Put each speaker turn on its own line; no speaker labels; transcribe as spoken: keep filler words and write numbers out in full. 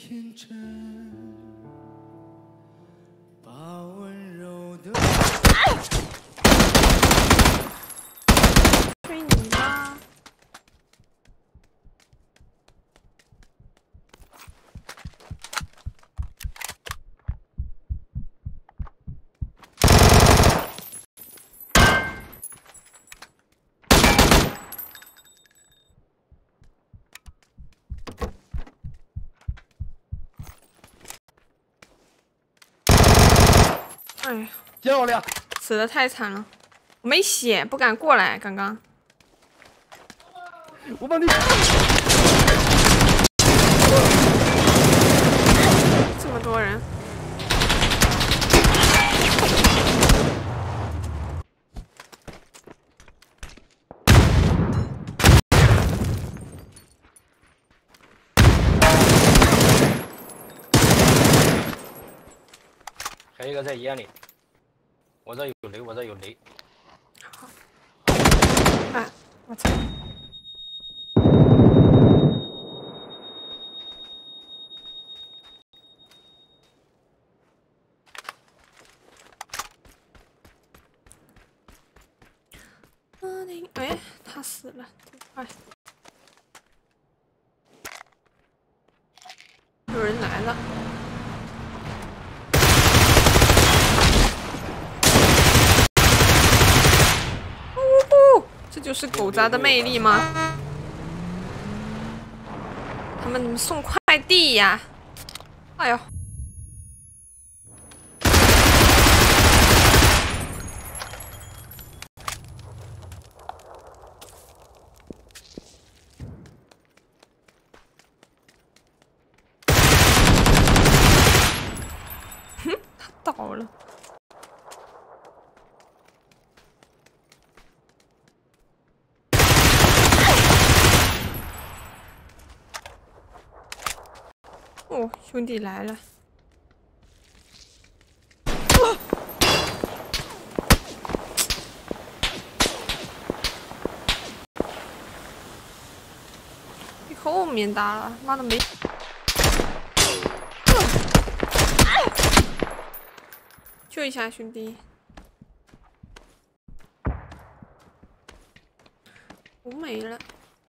天真，把温柔的。
追你啦！哎呀，
漂亮！
死的太惨了，我没血，不敢过来。刚刚，
我帮你。
这么多人，
还有一个在烟里，我这有雷，我这有雷。
好，哎，我操！哎，他死了，这么快！有人来了。哦，这就是狗杂的魅力吗？他们送快递呀！哎呦！哼，他倒了。哦，兄弟来了！啊、被后面打了，妈的没！啊、救一下兄弟！我没了。